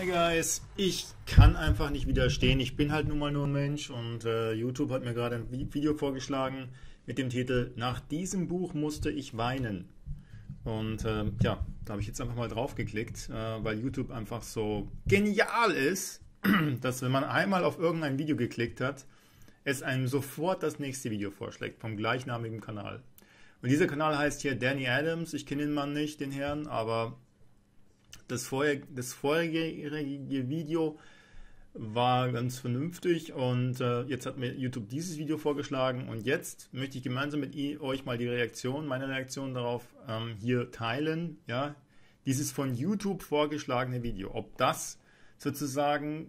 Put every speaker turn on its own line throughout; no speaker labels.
Hi guys, ich kann einfach nicht widerstehen. Ich bin halt nun mal nur ein Mensch und YouTube hat mir gerade ein Video vorgeschlagen mit dem Titel Nach diesem Buch musste ich weinen. Und ja, da habe ich jetzt einfach mal drauf geklickt, weil YouTube einfach so genial ist, dass wenn man einmal auf irgendein Video geklickt hat, es einem sofort das nächste Video vorschlägt vom gleichnamigen Kanal. Und dieser Kanal heißt hier Danny Adams. Ich kenne den Mann nicht, den Herrn, aber das vorherige Video war ganz vernünftig und jetzt hat mir YouTube dieses Video vorgeschlagen und jetzt möchte ich gemeinsam mit euch mal meine Reaktion darauf hier teilen. Ja, dieses von YouTube vorgeschlagene Video, ob das sozusagen,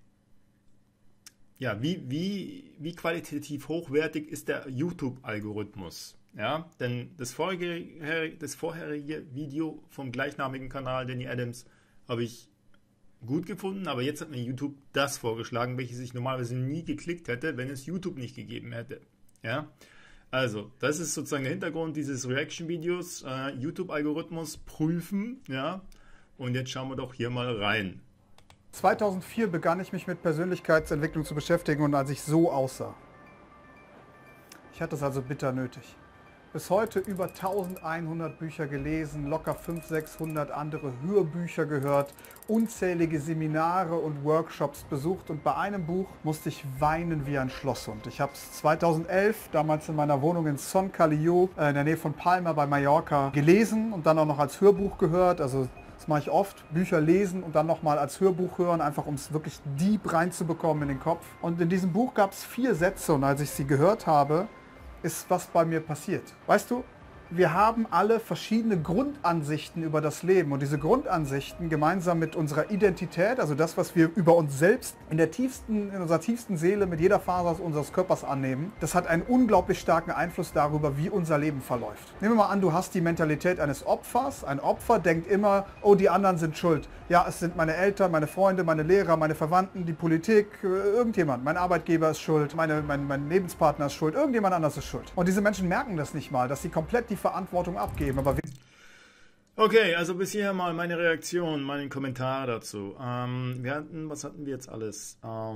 ja, wie qualitativ hochwertig ist der YouTube-Algorithmus? Ja, denn das vorherige Video vom gleichnamigen Kanal Danny Adams habe ich gut gefunden, aber jetzt hat mir YouTube das vorgeschlagen, welches ich normalerweise nie geklickt hätte, wenn es YouTube nicht gegeben hätte. Ja, also das ist sozusagen der Hintergrund dieses Reaction-Videos, YouTube-Algorithmus prüfen, ja, und jetzt schauen wir doch hier mal rein.
2004 begann ich mich mit Persönlichkeitsentwicklung zu beschäftigen und als ich so aussah. Ich hatte es also bitter nötig. Bis heute über 1100 Bücher gelesen, locker 500, 600 andere Hörbücher gehört, unzählige Seminare und Workshops besucht und bei einem Buch musste ich weinen wie ein Schlosshund. Ich habe es 2011 damals in meiner Wohnung in Son Callao in der Nähe von Palma bei Mallorca gelesen und dann auch noch als Hörbuch gehört. Also das mache ich oft, Bücher lesen und dann nochmal als Hörbuch hören, einfach um es wirklich deep reinzubekommen in den Kopf. Und in diesem Buch gab es 4 Sätze und als ich sie gehört habe, ist was bei mir passiert. Weißt du, wir haben alle verschiedene Grundansichten über das Leben und diese Grundansichten gemeinsam mit unserer Identität, also das, was wir über uns selbst in unserer tiefsten Seele mit jeder Faser unseres Körpers annehmen, das hat einen unglaublich starken Einfluss darüber, wie unser Leben verläuft. Nehmen wir mal an, du hast die Mentalität eines Opfers. Ein Opfer denkt immer, oh, die anderen sind schuld. Ja, es sind meine Eltern, meine Freunde, meine Lehrer, meine Verwandten, die Politik, irgendjemand. Mein Arbeitgeber ist schuld, mein Lebenspartner ist schuld, irgendjemand anders ist schuld. Und diese Menschen merken das nicht mal, dass sie komplett die Verantwortung abgeben. Aber
Okay, also bis hierher mal meine Reaktion, meinen Kommentar dazu. Was hatten wir jetzt alles?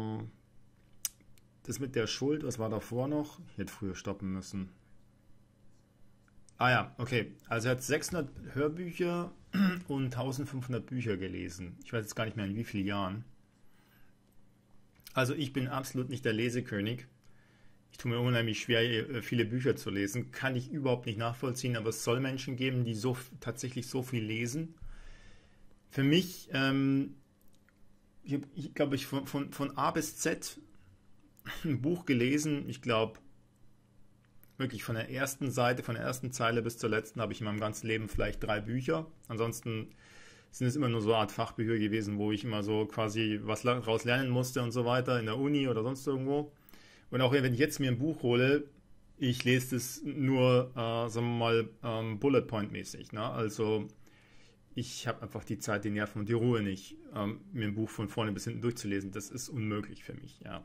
Das mit der Schuld, was war davor noch? Ich hätte früher stoppen müssen. Ah ja, okay. Also er hat 600 Hörbücher und 1500 Bücher gelesen. Ich weiß jetzt gar nicht mehr in wie vielen Jahren. Also ich bin absolut nicht der Lesekönig. Ich tue mir unheimlich schwer, viele Bücher zu lesen. Kann ich überhaupt nicht nachvollziehen, aber es soll Menschen geben, die tatsächlich so viel lesen. Für mich, ich glaube, ich von A bis Z ein Buch gelesen. Ich glaube, wirklich von der ersten Seite, von der ersten Zeile bis zur letzten habe ich in meinem ganzen Leben vielleicht 3 Bücher. Ansonsten sind es immer nur so eine Art Fachbücher gewesen, wo ich immer so quasi was daraus lernen musste und so weiter, in der Uni oder sonst irgendwo. Und auch wenn ich jetzt mir ein Buch hole, ich lese das nur, sagen wir mal, Bullet Point mäßig. Ne? Also ich habe einfach die Zeit, die Nerven und die Ruhe nicht, mir ein Buch von vorne bis hinten durchzulesen. Das ist unmöglich für mich. Ja.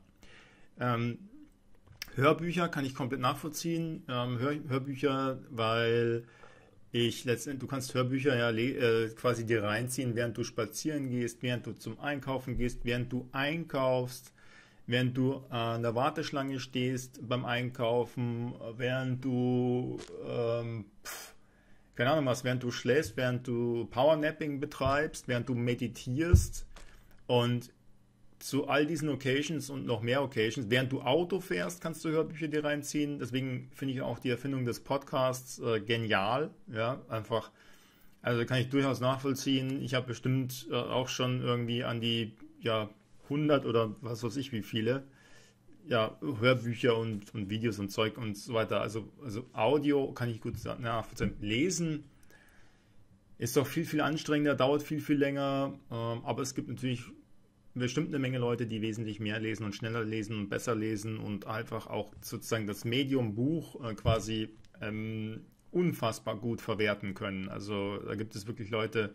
Hörbücher kann ich komplett nachvollziehen. Hörbücher, weil du kannst Hörbücher ja quasi dir reinziehen, während du spazieren gehst, während du zum Einkaufen gehst, während du einkaufst, während du an der Warteschlange stehst beim Einkaufen, während du, keine Ahnung was, während du schläfst, während du Powernapping betreibst, während du meditierst und zu all diesen Occasions und noch mehr Occasions, während du Auto fährst, kannst du Hörbücher dir reinziehen. Deswegen finde ich auch die Erfindung des Podcasts genial. Ja, einfach, also kann ich durchaus nachvollziehen. Ich habe bestimmt auch schon irgendwie an die, ja, 100 oder was weiß ich wie viele, ja, Hörbücher und Videos und Zeug und so weiter. Also Audio kann ich gut nachvollziehen. Lesen ist doch viel, viel anstrengender, dauert viel, viel länger, aber es gibt natürlich bestimmt eine Menge Leute, die wesentlich mehr lesen und schneller lesen und besser lesen und einfach auch sozusagen das Medium Buch quasi unfassbar gut verwerten können. Also da gibt es wirklich Leute,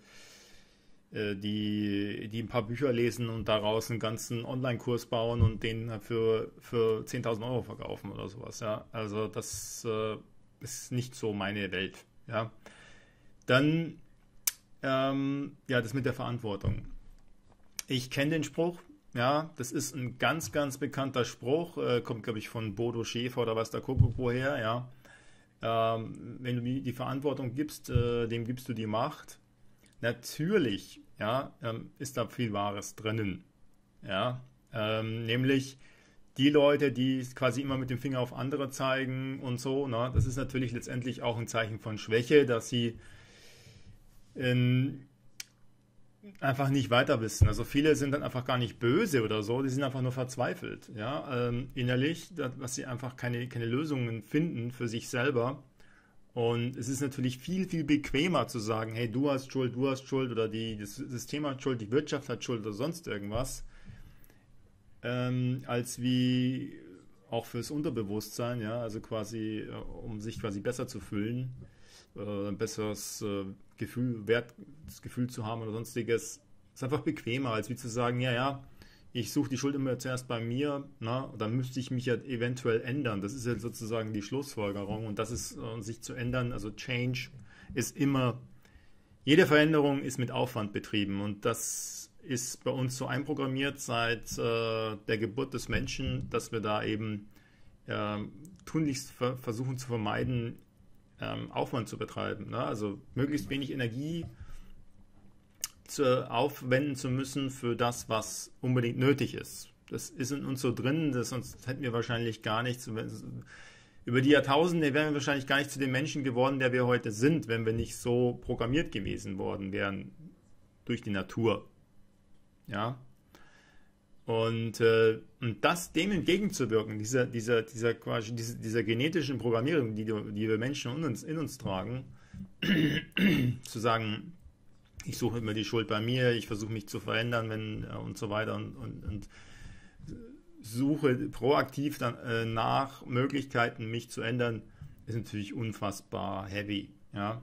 die ein paar Bücher lesen und daraus einen ganzen Online-Kurs bauen und den für 10.000 Euro verkaufen oder sowas. Ja? Also das ist nicht so meine Welt. Ja? Dann ja, das mit der Verantwortung. Ich kenne den Spruch, ja, das ist ein ganz, ganz bekannter Spruch, kommt, glaube ich, von Bodo Schäfer oder was da guckt woher, ja. Wenn du die Verantwortung gibst, dem gibst du die Macht. Natürlich, ja, ist da viel Wahres drinnen, ja, nämlich die Leute, die quasi immer mit dem Finger auf andere zeigen und so, ne, das ist natürlich letztendlich auch ein Zeichen von Schwäche, dass sie einfach nicht weiter wissen. Also viele sind dann einfach gar nicht böse oder so, die sind einfach nur verzweifelt, ja, innerlich, dass sie einfach keine Lösungen finden für sich selber. Und es ist natürlich viel, viel bequemer zu sagen, hey, du hast Schuld oder das System hat Schuld, die Wirtschaft hat Schuld oder sonst irgendwas, als wie auch fürs Unterbewusstsein, ja, also quasi, um sich quasi besser zu fühlen, ein besseres das Gefühl zu haben oder sonstiges, ist einfach bequemer, als wie zu sagen, ja, ich suche die Schuld immer zuerst bei mir, na, dann müsste ich mich ja eventuell ändern. Das ist ja sozusagen die Schlussfolgerung und das ist, sich zu ändern, also Change ist immer, jede Veränderung ist mit Aufwand betrieben und das ist bei uns so einprogrammiert seit der Geburt des Menschen, dass wir da eben tunlichst versuchen zu vermeiden, Aufwand zu betreiben. Ne? Also möglichst wenig Energie aufwenden zu müssen für das, was unbedingt nötig ist. Das ist in uns so drin, sonst hätten wir wahrscheinlich gar nichts. Über die Jahrtausende wären wir wahrscheinlich gar nicht zu dem Menschen geworden, der wir heute sind, wenn wir nicht so programmiert gewesen worden wären durch die Natur. Ja. Und dem entgegenzuwirken, dieser genetischen Programmierung, die wir Menschen in uns tragen, zu sagen, ich suche immer die Schuld bei mir, ich versuche mich zu verändern, und so weiter und suche proaktiv dann nach Möglichkeiten, mich zu ändern, ist natürlich unfassbar heavy, ja,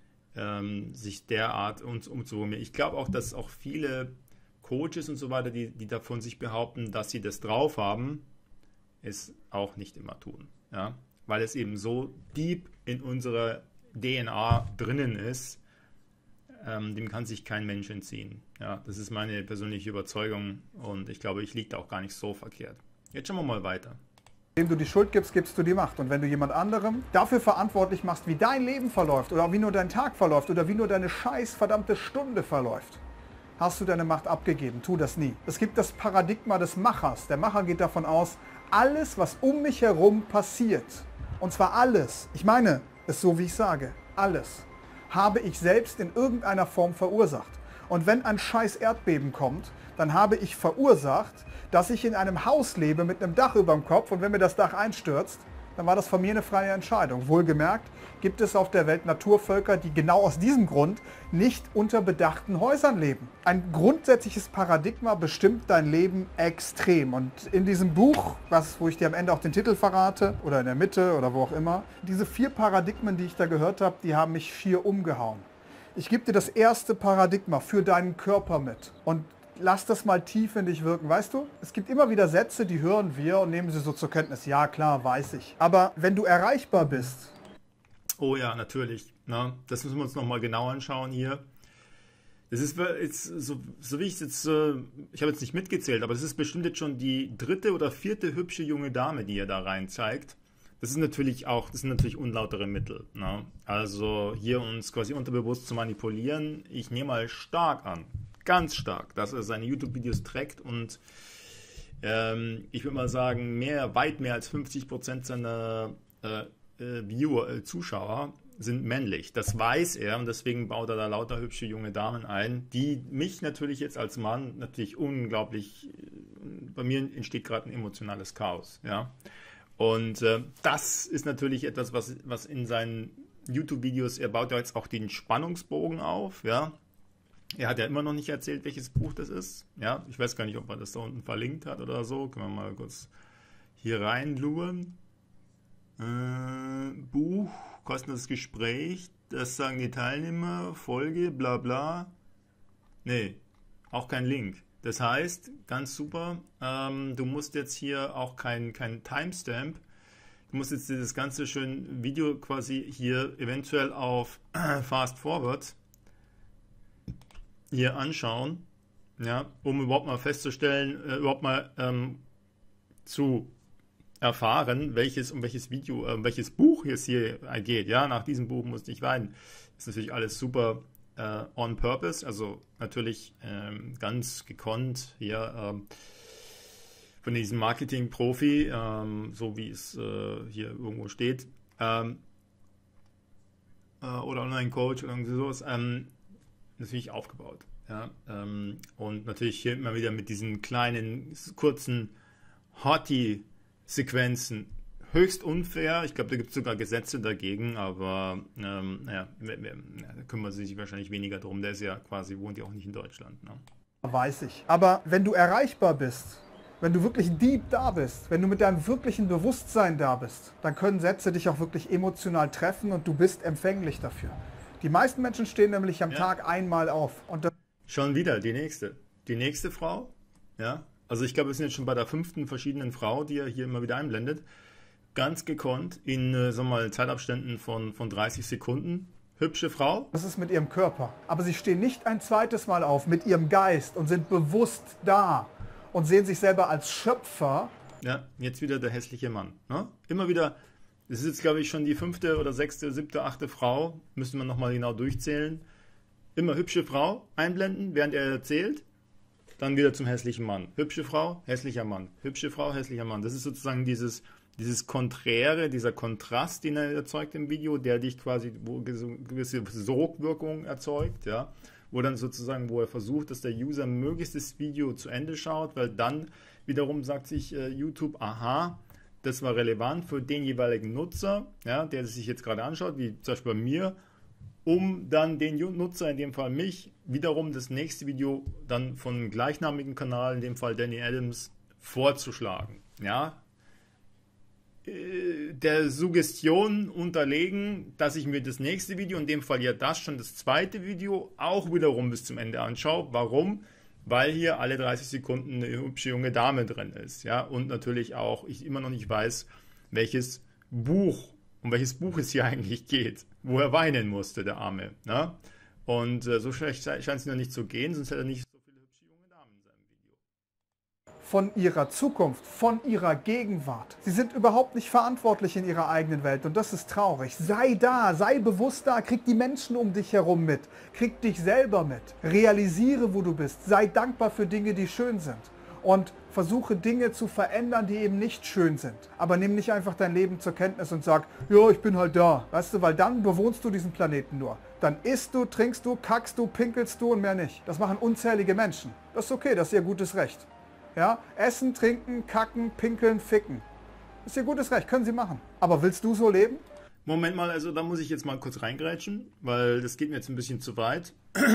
sich derart umzuprobieren. Ich glaube auch, dass auch viele Coaches und so weiter, die davon sich behaupten, dass sie das drauf haben, es auch nicht immer tun. Ja? Weil es eben so deep in unserer DNA drinnen ist, dem kann sich kein Mensch entziehen. Ja? Das ist meine persönliche Überzeugung und ich glaube, ich liege da auch gar nicht so verkehrt. Jetzt schauen wir mal weiter.
Indem du die Schuld gibst, gibst du die Macht. Und wenn du jemand anderem dafür verantwortlich machst, wie dein Leben verläuft oder wie nur dein Tag verläuft oder wie nur deine scheiß verdammte Stunde verläuft, hast du deine Macht abgegeben. Tu das nie. Es gibt das Paradigma des Machers. Der Macher geht davon aus, alles, was um mich herum passiert, und zwar alles, ich meine es so, wie ich sage, alles, habe ich selbst in irgendeiner Form verursacht. Und wenn ein scheiß Erdbeben kommt, dann habe ich verursacht, dass ich in einem Haus lebe mit einem Dach über dem Kopf und wenn mir das Dach einstürzt, dann war das von mir eine freie Entscheidung. Wohlgemerkt gibt es auf der Welt Naturvölker, die genau aus diesem Grund nicht unter bedachten Häusern leben. Ein grundsätzliches Paradigma bestimmt dein Leben extrem. Und in diesem Buch, wo ich dir am Ende auch den Titel verrate, oder in der Mitte oder wo auch immer, diese 4 Paradigmen, die ich da gehört habe, die haben mich schier umgehauen. Ich gebe dir das erste Paradigma für deinen Körper mit. Und lass das mal tief in dich wirken. Weißt du, es gibt immer wieder Sätze, die hören wir und nehmen sie so zur Kenntnis. Ja, klar, weiß ich. Aber wenn du erreichbar bist...
Oh ja, natürlich. Na, das müssen wir uns nochmal genau anschauen hier. Das ist jetzt, so wie ich jetzt, ich habe jetzt nicht mitgezählt, aber das ist bestimmt jetzt schon die 3. oder 4. hübsche junge Dame, die ihr da rein zeigt. Das sind natürlich unlautere Mittel. Ne? Also hier uns quasi unterbewusst zu manipulieren. Ich nehme mal stark an, ganz stark, dass er seine YouTube-Videos trackt und ich würde mal sagen, weit mehr als 50% seiner Zuschauer sind männlich. Das weiß er und deswegen baut er da lauter hübsche junge Damen ein, die mich natürlich jetzt als Mann natürlich unglaublich, bei mir entsteht gerade ein emotionales Chaos. Ja? Und das ist natürlich etwas, was in seinen YouTube-Videos, er baut ja jetzt auch den Spannungsbogen auf, ja. Er hat ja immer noch nicht erzählt, welches Buch das ist. Ja, ich weiß gar nicht, ob er das da unten verlinkt hat oder so. Können wir mal kurz hier reinluren. Buch, kostenloses Gespräch, das sagen die Teilnehmer, Folge, bla bla. Nee, auch kein Link. Das heißt, ganz super, du musst jetzt hier auch kein Timestamp, du musst jetzt dieses ganze schöne Video quasi hier eventuell auf Fast Forward hier anschauen ja, um überhaupt mal festzustellen, überhaupt mal zu erfahren, um welches Video, welches Buch es hier geht. Ja, nach diesem Buch musste ich weinen. Das ist natürlich alles super on purpose, also natürlich ganz gekonnt hier von diesem Marketing-Profi, so wie es hier irgendwo steht, oder Online-Coach oder irgendwie sowas, natürlich aufgebaut. Ja, und natürlich hier immer wieder mit diesen kleinen, kurzen Hottie-Sequenzen. Höchst unfair. Ich glaube, da gibt es sogar Gesetze dagegen, aber naja, da kümmern sie sich wahrscheinlich weniger drum. Der ist ja quasi, wohnt ja auch nicht in Deutschland. Ne?
Weiß ich. Aber wenn du erreichbar bist, wenn du wirklich deep da bist, wenn du mit deinem wirklichen Bewusstsein da bist, dann können Sätze dich auch wirklich emotional treffen und du bist empfänglich dafür. Die meisten Menschen stehen nämlich am Tag einmal auf. Und
schon wieder die nächste. Die nächste Frau, ja, also ich glaube, wir sind jetzt schon bei der 5. verschiedenen Frau, die er hier immer wieder einblendet. Ganz gekonnt in, sagen wir mal, Zeitabständen von 30 Sekunden. Hübsche Frau.
Das ist mit ihrem Körper. Aber sie stehen nicht ein zweites Mal auf mit ihrem Geist und sind bewusst da und sehen sich selber als Schöpfer.
Ja, jetzt wieder der hässliche Mann. Ne? Immer wieder, das ist jetzt, glaube ich, schon die 5. oder 6., 7., 8. Frau. Müssen wir nochmal genau durchzählen. Immer hübsche Frau einblenden, während er erzählt. Dann wieder zum hässlichen Mann. Hübsche Frau, hässlicher Mann. Hübsche Frau, hässlicher Mann. Das ist sozusagen dieses Konträre, dieser Kontrast, den er erzeugt im Video, der dich quasi, wo gewisse Sogwirkung erzeugt, ja, wo dann sozusagen, wo er versucht, dass der User möglichst das Video zu Ende schaut, weil dann wiederum sagt sich YouTube, aha, das war relevant für den jeweiligen Nutzer, ja, der sich jetzt gerade anschaut, wie zum Beispiel bei mir, um dann den Nutzer, in dem Fall mich, wiederum das nächste Video dann von einem gleichnamigen Kanal, in dem Fall Danny Adams, vorzuschlagen, ja, der Suggestion unterlegen, dass ich mir das nächste Video, in dem Fall ja das schon das zweite Video, auch wiederum bis zum Ende anschaue. Warum? Weil hier alle 30 Sekunden eine hübsche junge Dame drin ist. Ja? Und natürlich auch, ich immer noch nicht weiß, um welches Buch es hier eigentlich geht, wo er weinen musste, der Arme. Ne? Und so schlecht scheint es noch nicht zu gehen, sonst hätte er nicht so viele hübsche junge Damen in seinem Video.
Von ihrer Zukunft, von ihrer Gegenwart. Sie sind überhaupt nicht verantwortlich in ihrer eigenen Welt und das ist traurig. Sei da, sei bewusst da, krieg die Menschen um dich herum mit, krieg dich selber mit, realisiere, wo du bist, sei dankbar für Dinge, die schön sind und versuche Dinge zu verändern, die eben nicht schön sind. Aber nimm nicht einfach dein Leben zur Kenntnis und sag, ja, ich bin halt da, weißt du, weil dann bewohnst du diesen Planeten nur. Dann isst du, trinkst du, kackst du, pinkelst du und mehr nicht. Das machen unzählige Menschen. Das ist okay, das ist ihr gutes Recht. Ja, essen, trinken, kacken, pinkeln, ficken. Das ist ihr gutes Recht, können sie machen. Aber willst du so leben?
Moment mal, also da muss ich jetzt mal kurz reingrätschen, weil das geht mir jetzt ein bisschen zu weit.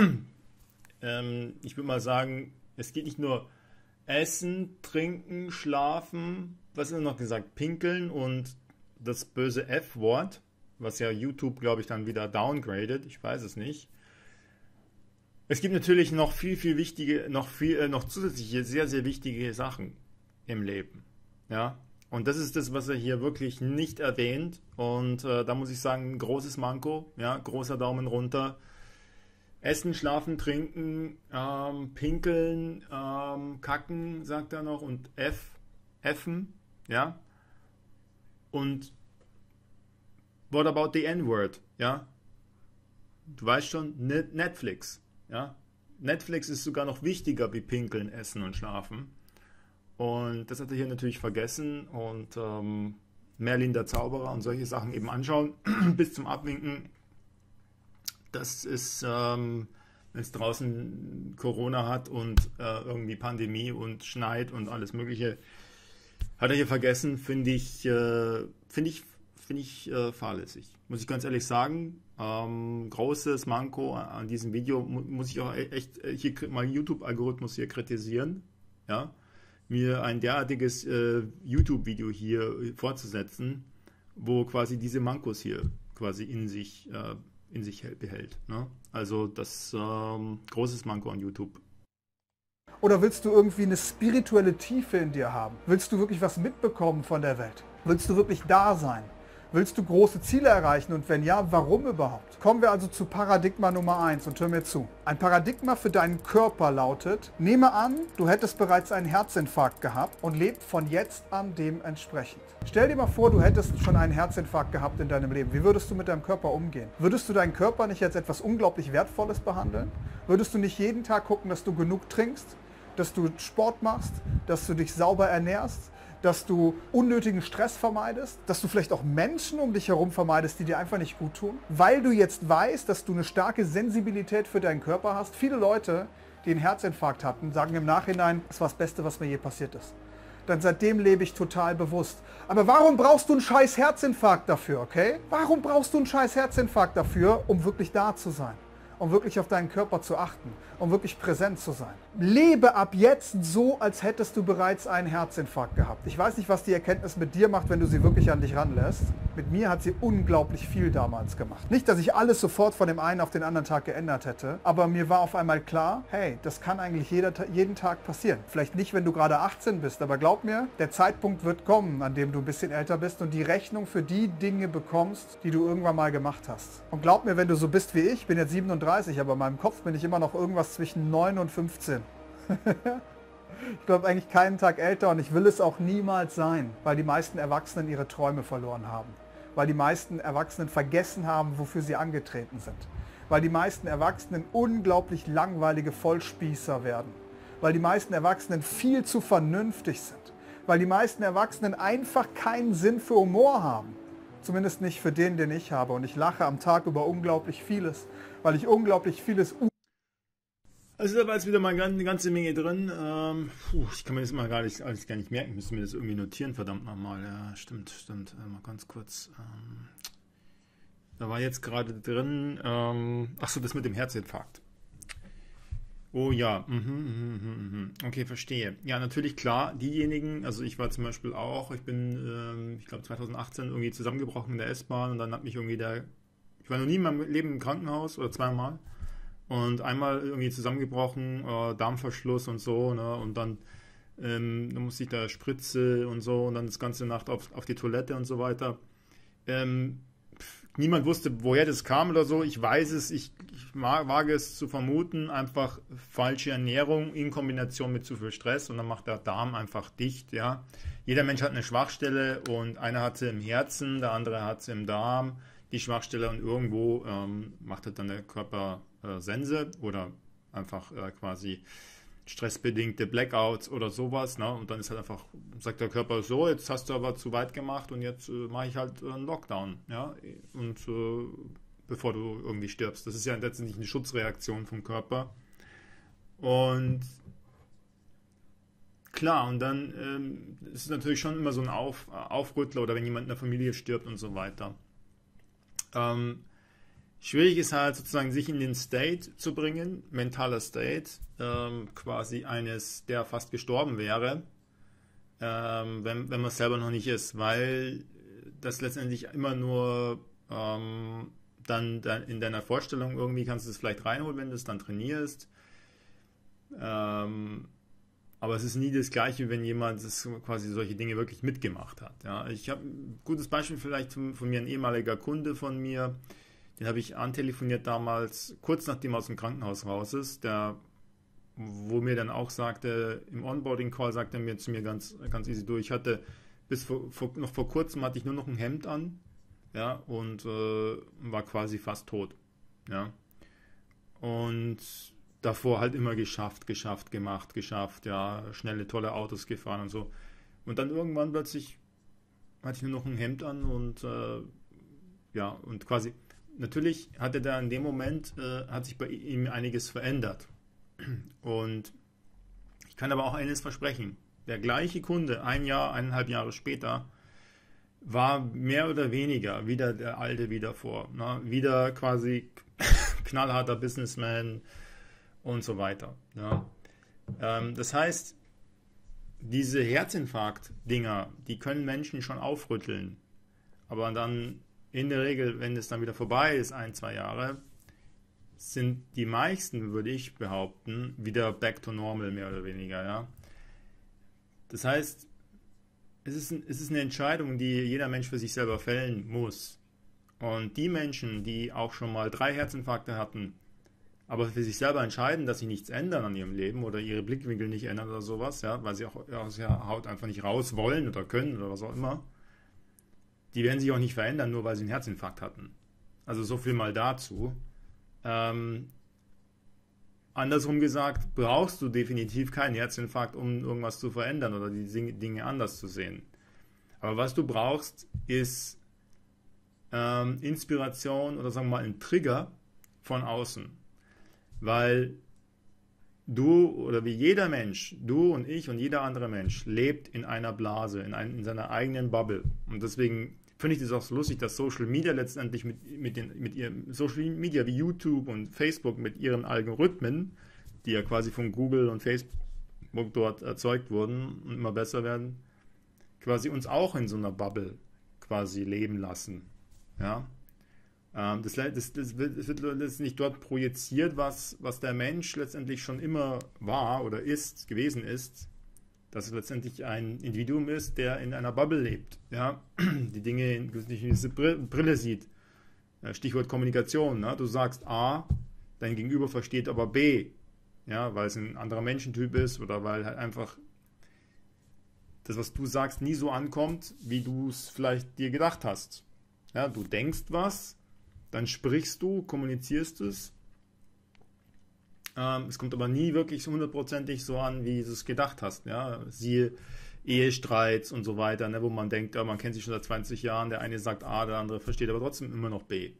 Ich würde mal sagen, es geht nicht nur essen, trinken, schlafen, was ist noch gesagt, pinkeln und das böse F-Wort, was ja YouTube, glaube ich, dann wieder downgradet, ich weiß es nicht. Es gibt natürlich noch viel wichtige, noch zusätzliche, sehr, sehr wichtige Sachen im Leben. Ja, und das ist das, was er hier wirklich nicht erwähnt. Und da muss ich sagen, ein großes Manko, ja, großer Daumen runter. Essen, schlafen, trinken, pinkeln, kacken, sagt er noch, und Effen, ja. Und what about the N-Word, ja? Du weißt schon, Netflix. Ja? Netflix ist sogar noch wichtiger wie Pinkeln, Essen und Schlafen. Und das hat er hier natürlich vergessen. Und Merlin der Zauberer und solche Sachen eben anschauen, bis zum Abwinken. Das ist, wenn es draußen Corona hat und irgendwie Pandemie und schneit und alles Mögliche, hat er hier vergessen, finde ich fahrlässig. Muss ich ganz ehrlich sagen. Großes Manko an diesem Video, muss ich auch echt hier mal YouTube-Algorithmus hier kritisieren, ja, mir ein derartiges YouTube-Video hier fortzusetzen, wo quasi diese Mankos hier quasi in sich behält. Ne? Also das großes Manko an YouTube.
Oder willst du irgendwie eine spirituelle Tiefe in dir haben? Willst du wirklich was mitbekommen von der Welt? Willst du wirklich da sein? Willst du große Ziele erreichen und wenn ja, warum überhaupt? Kommen wir also zu Paradigma Nummer 1 und hör mir zu. Ein Paradigma für deinen Körper lautet, nehme an, du hättest bereits einen Herzinfarkt gehabt und leb von jetzt an dementsprechend. Stell dir mal vor, du hättest schon einen Herzinfarkt gehabt in deinem Leben. Wie würdest du mit deinem Körper umgehen? Würdest du deinen Körper nicht als etwas unglaublich Wertvolles behandeln? Würdest du nicht jeden Tag gucken, dass du genug trinkst, dass du Sport machst, dass du dich sauber ernährst, dass du unnötigen Stress vermeidest, dass du vielleicht auch Menschen um dich herum vermeidest, die dir einfach nicht gut tun, weil du jetzt weißt, dass du eine starke Sensibilität für deinen Körper hast. Viele Leute, die einen Herzinfarkt hatten, sagen im Nachhinein, das war das Beste, was mir je passiert ist. Dann seitdem lebe ich total bewusst. Aber warum brauchst du einen scheiß Herzinfarkt dafür, okay? Warum brauchst du einen scheiß Herzinfarkt dafür, um wirklich da zu sein? Um wirklich auf deinen Körper zu achten, um wirklich präsent zu sein. Lebe ab jetzt so, als hättest du bereits einen Herzinfarkt gehabt. Ich weiß nicht, was die Erkenntnis mit dir macht, wenn du sie wirklich an dich ranlässt. Mit mir hat sie unglaublich viel damals gemacht. Nicht, dass ich alles sofort von dem einen auf den anderen Tag geändert hätte, aber mir war auf einmal klar, hey, das kann eigentlich jeden Tag passieren. Vielleicht nicht, wenn du gerade 18 bist, aber glaub mir, der Zeitpunkt wird kommen, an dem du ein bisschen älter bist und die Rechnung für die Dinge bekommst, die du irgendwann mal gemacht hast. Und glaub mir, wenn du so bist wie ich bin jetzt 37, aber in meinem Kopf bin ich immer noch irgendwas zwischen 9 und 15. Ich glaube eigentlich keinen Tag älter und ich will es auch niemals sein, weil die meisten Erwachsenen ihre Träume verloren haben. Weil die meisten Erwachsenen vergessen haben, wofür sie angetreten sind. Weil die meisten Erwachsenen unglaublich langweilige Vollspießer werden. Weil die meisten Erwachsenen viel zu vernünftig sind. Weil die meisten Erwachsenen einfach keinen Sinn für Humor haben. Zumindest nicht für den ich habe. Und ich lache am Tag über unglaublich vieles, weil ich unglaublich vieles...
Also da war jetzt wieder mal eine ganze Menge drin. Ich kann mir das mal alles gar nicht merken. Ich müsste mir das irgendwie notieren, verdammt nochmal. Ja, stimmt. Mal ganz kurz. Da war jetzt gerade drin. Achso, das mit dem Herzinfarkt. Oh ja. Okay, verstehe. Ja, natürlich, klar. Diejenigen, also ich war zum Beispiel auch, ich bin, ich glaube 2018 irgendwie zusammengebrochen in der S-Bahn und dann hat mich irgendwie ich war noch nie in meinem Leben im Krankenhaus oder zweimal. Und einmal irgendwie zusammengebrochen, Darmverschluss und so, ne? Und dann musste ich da Spritze und so und dann das ganze Nacht auf die Toilette und so weiter. Niemand wusste, woher das kam oder so. Ich weiß es, ich wage es zu vermuten, einfach falsche Ernährung in Kombination mit zu viel Stress und dann macht der Darm einfach dicht, ja. Jeder Mensch hat eine Schwachstelle und einer hat sie im Herzen, der andere hat sie im Darm, die Schwachstelle und irgendwo macht halt dann der Körper Sense oder einfach quasi stressbedingte Blackouts oder sowas, ne? Und dann ist halt einfach, sagt der Körper so, jetzt hast du aber zu weit gemacht und jetzt mache ich halt einen Lockdown, ja, und bevor du irgendwie stirbst. Das ist ja letztendlich eine Schutzreaktion vom Körper. Und klar, und dann ist es natürlich schon immer so ein Aufrüttler oder wenn jemand in der Familie stirbt und so weiter. Schwierig ist halt sozusagen, sich in den State zu bringen, mentaler State, quasi eines, der fast gestorben wäre, wenn man es selber noch nicht ist, weil das letztendlich immer nur dann in deiner Vorstellung irgendwie kannst du es vielleicht reinholen, wenn du es dann trainierst. Aber es ist nie das Gleiche, wenn jemand quasi solche Dinge wirklich mitgemacht hat. Ja. Ich habe ein gutes Beispiel vielleicht von mir, ein ehemaliger Kunde von mir, den habe ich antelefoniert damals, kurz nachdem er aus dem Krankenhaus raus ist, wo mir dann auch sagte, im Onboarding-Call sagte er mir zu mir ganz easy durch, ich hatte noch vor kurzem hatte ich nur noch ein Hemd an, ja, und war quasi fast tot. Ja. Und davor halt immer geschafft, ja, schnelle, tolle Autos gefahren und so. Und dann irgendwann plötzlich hatte ich nur noch ein Hemd an und ja, und quasi natürlich hatte da in dem Moment, hat sich bei ihm einiges verändert. Und ich kann aber auch eines versprechen. Der gleiche Kunde, 1,5 Jahre später, war mehr oder weniger wieder der alte wie davor. Ne? Wieder quasi knallharter Businessman und so weiter. Ja? Das heißt, diese Herzinfarkt-Dinger, die können Menschen schon aufrütteln. Aber dann in der Regel, wenn es dann wieder vorbei ist, 1-2 Jahre, sind die meisten, würde ich behaupten, wieder back to normal, mehr oder weniger. Ja? Das heißt, es ist eine Entscheidung, die jeder Mensch für sich selber fällen muss. Und die Menschen, die auch schon mal 3 Herzinfarkte hatten, aber für sich selber entscheiden, dass sie nichts ändern an ihrem Leben oder ihre Blickwinkel nicht ändern oder sowas, ja, weil sie auch aus der Haut einfach nicht raus wollen oder können oder was auch immer, die werden sich auch nicht verändern, nur weil sie einen Herzinfarkt hatten. Also so viel mal dazu. Andersrum gesagt, brauchst du definitiv keinen Herzinfarkt, um irgendwas zu verändern oder die Dinge anders zu sehen. Aber was du brauchst, ist Inspiration oder sagen wir mal ein Trigger von außen. Weil du oder wie jeder Mensch, du und ich und jeder andere Mensch lebt in einer Blase, in seiner eigenen Bubble. Und deswegen finde ich das auch so lustig, dass Social Media letztendlich mit ihrem Social Media wie YouTube und Facebook mit ihren Algorithmen, die ja quasi von Google und Facebook dort erzeugt wurden und immer besser werden, quasi uns auch in so einer Bubble quasi leben lassen. Ja? Das wird nicht dort projiziert, was der Mensch letztendlich schon immer war oder gewesen ist, dass es letztendlich ein Individuum ist, der in einer Bubble lebt, ja? Die Dinge in diese Brille sieht. Stichwort Kommunikation. Ne? Du sagst A, dein Gegenüber versteht aber B, ja? Weil es ein anderer Menschentyp ist oder weil halt einfach das, was du sagst, nie so ankommt, wie du es vielleicht dir gedacht hast. Ja? Du denkst was, dann sprichst du, kommunizierst es. Es kommt aber nie wirklich 100%ig so an, wie du es gedacht hast. Ja? Siehe Ehestreits und so weiter, ne? Wo man denkt, ja, man kennt sich schon seit 20 Jahren, der eine sagt A, der andere versteht aber trotzdem immer noch B.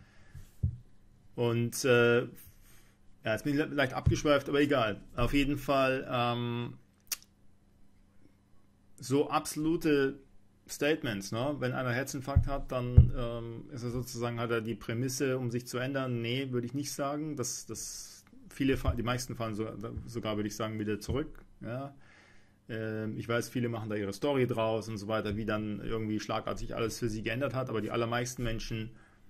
Und ja, jetzt bin ich leicht abgeschweift, aber egal. Auf jeden Fall so absolute Statements, ne? Wenn einer Herzinfarkt hat, dann ist er sozusagen, hat er die Prämisse, um sich zu ändern. Nee, würde ich nicht sagen. Die meisten fallen sogar, würde ich sagen, wieder zurück. Ja? Ich weiß, viele machen da ihre Story draus und so weiter, wie dann irgendwie schlagartig alles für sie geändert hat, aber die allermeisten Menschen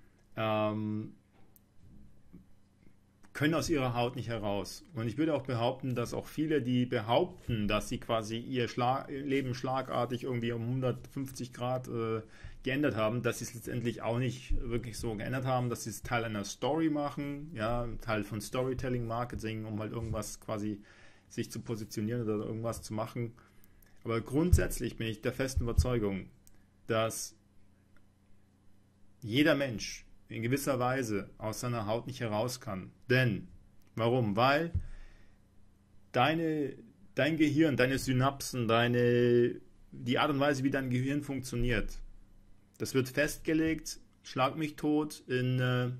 können aus ihrer Haut nicht heraus. Und ich würde auch behaupten, dass auch viele, die behaupten, dass sie quasi ihr Leben schlagartig irgendwie um 150 Grad geändert haben, dass sie es letztendlich auch nicht wirklich so geändert haben, dass sie es Teil einer Story machen, ja, Teil von Storytelling, Marketing, um halt irgendwas quasi sich zu positionieren oder irgendwas zu machen. Aber grundsätzlich bin ich der festen Überzeugung, dass jeder Mensch in gewisser Weise aus seiner Haut nicht heraus kann. Denn, warum? Weil dein Gehirn, deine Synapsen, die Art und Weise, wie dein Gehirn funktioniert, das wird festgelegt, schlag mich tot, in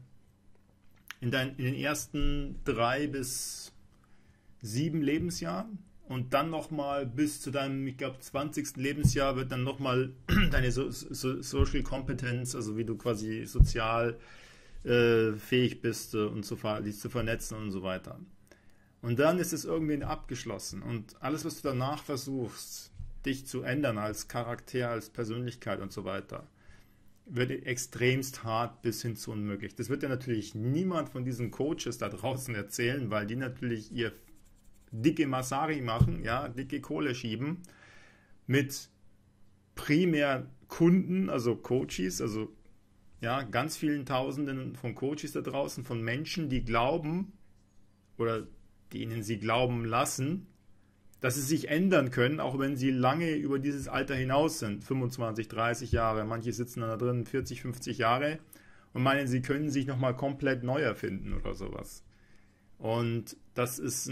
den ersten 3 bis 7 Lebensjahren und dann nochmal bis zu deinem, ich glaube, 20. Lebensjahr wird dann nochmal deine Social Competence, also wie du quasi sozial fähig bist und dich zu vernetzen und so weiter. Und dann ist es irgendwie abgeschlossen und alles, was du danach versuchst, dich zu ändern als Charakter, als Persönlichkeit und so weiter, wird extremst hart bis hin zu unmöglich. Das wird ja natürlich niemand von diesen Coaches da draußen erzählen, weil die natürlich ihr dicke Masari machen, ja, dicke Kohle schieben mit primär Kunden, also Coaches, also ja, ganz vielen Tausenden von Coaches da draußen, von Menschen, die glauben oder denen sie glauben lassen, dass sie sich ändern können, auch wenn sie lange über dieses Alter hinaus sind, 25, 30 Jahre, manche sitzen da drin 40, 50 Jahre und meinen, sie können sich nochmal komplett neu erfinden oder sowas. Und das ist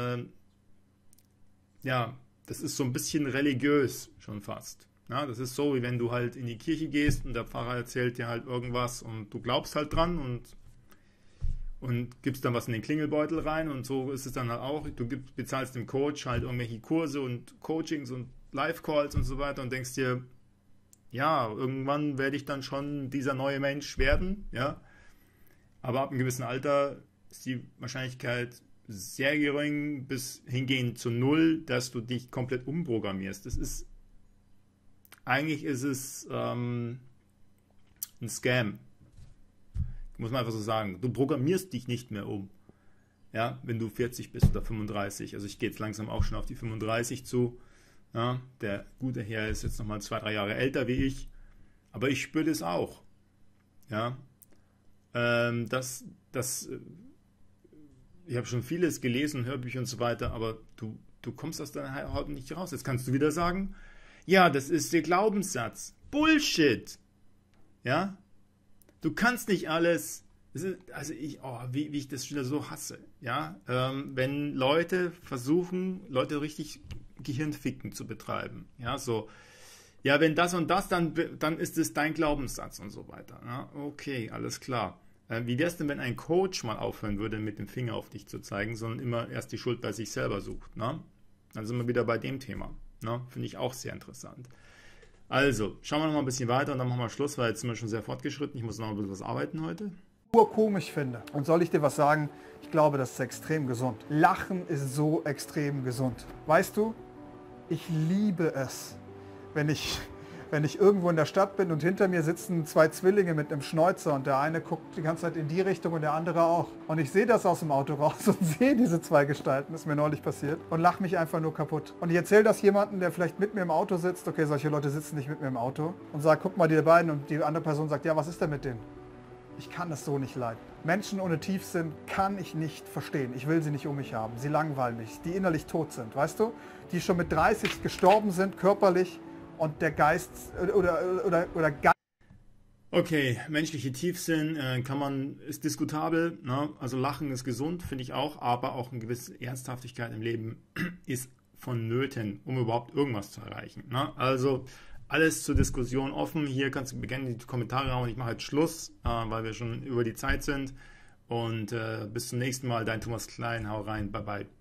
das ist so ein bisschen religiös schon fast. Ja, das ist so, wie wenn du halt in die Kirche gehst und der Pfarrer erzählt dir halt irgendwas und du glaubst halt dran und gibst dann was in den Klingelbeutel rein und so ist es dann halt auch. Du bezahlst dem Coach halt irgendwelche Kurse und Coachings und Live-Calls und so weiter und denkst dir, ja, irgendwann werde ich dann schon dieser neue Mensch werden, ja. Aber ab einem gewissen Alter ist die Wahrscheinlichkeit sehr gering bis hingehend zu 0, dass du dich komplett umprogrammierst. Eigentlich ist es ein Scam. Muss man einfach so sagen. Du programmierst dich nicht mehr um. Ja, wenn du 40 bist oder 35. Also ich gehe jetzt langsam auch schon auf die 35 zu. Ja, der gute Herr ist jetzt nochmal 2, 3 Jahre älter wie ich, aber ich spüre das auch. Ja, ich habe schon vieles gelesen, Hörbücher und so weiter, aber du kommst aus deiner Haut nicht raus. Jetzt kannst du wieder sagen, ja, das ist der Glaubenssatz. Bullshit! Ja, du kannst nicht alles. Wie ich das wieder so hasse. Ja, wenn Leute versuchen, Leute richtig Gehirnficken zu betreiben. Ja, so. Ja, wenn das und das, dann ist es dein Glaubenssatz und so weiter. Ja, okay, alles klar. Wie wäre es denn, wenn ein Coach mal aufhören würde, mit dem Finger auf dich zu zeigen, sondern immer erst die Schuld bei sich selber sucht? Ne? Dann sind wir wieder bei dem Thema. Ne? Finde ich auch sehr interessant. Also, schauen wir noch mal ein bisschen weiter und dann machen wir Schluss, weil jetzt sind wir schon sehr fortgeschritten. Ich muss noch ein bisschen was arbeiten heute.
Komisch finde. Und soll ich dir was sagen? Ich glaube, das ist extrem gesund. Lachen ist so extrem gesund. Weißt du, ich liebe es, wenn ich irgendwo in der Stadt bin und hinter mir sitzen 2 Zwillinge mit einem Schnäuzer und der eine guckt die ganze Zeit in die Richtung und der andere auch. Und ich sehe das aus dem Auto raus und sehe diese 2 Gestalten, das ist mir neulich passiert, und lache mich einfach nur kaputt. Und ich erzähle das jemandem, der vielleicht mit mir im Auto sitzt, okay, solche Leute sitzen nicht mit mir im Auto, und sage, guck mal die beiden, und die andere Person sagt, ja, was ist denn mit denen? Ich kann das so nicht leiden. Menschen ohne Tiefsinn kann ich nicht verstehen. Ich will sie nicht um mich haben. Sie langweilen mich, die innerlich tot sind, weißt du? Die schon mit 30 gestorben sind, körperlich, und der Geist oder Geist.
Okay, menschliche Tiefsinn ist diskutabel. Ne? Also Lachen ist gesund, finde ich auch, aber auch eine gewisse Ernsthaftigkeit im Leben ist vonnöten, um überhaupt irgendwas zu erreichen. Ne? Also alles zur Diskussion offen. Hier kannst du gerne die Kommentare hauen. Ich mache jetzt Schluss, weil wir schon über die Zeit sind. Und bis zum nächsten Mal. Dein Thomas Klein. Hau rein. Bye bye.